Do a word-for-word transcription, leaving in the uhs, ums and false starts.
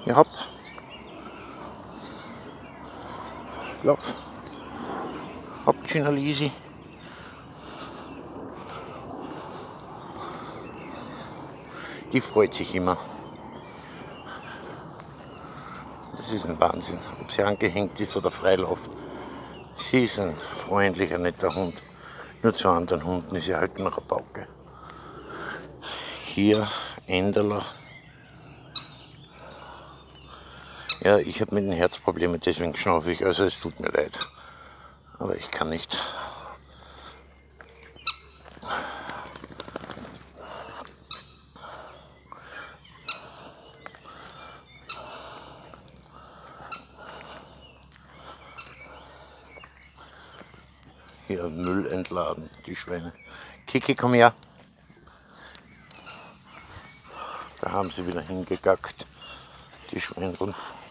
Ja, hopp. Lauf. Hopp, Gina Lisi. Die freut sich immer. Das ist ein Wahnsinn, ob sie angehängt ist oder freiläuft. Sie ist ein freundlicher, netter Hund. Nur zu anderen Hunden ist sie halt noch eine Pauke. Hier Enderler. Ja, ich habe mit den Herzproblemen, deswegen schnaufe ich, also es tut mir leid. Aber ich kann nicht. Hier Müll entladen, die Schweine. Kiki, komm her. Da haben sie wieder hingegackt, die Schweine.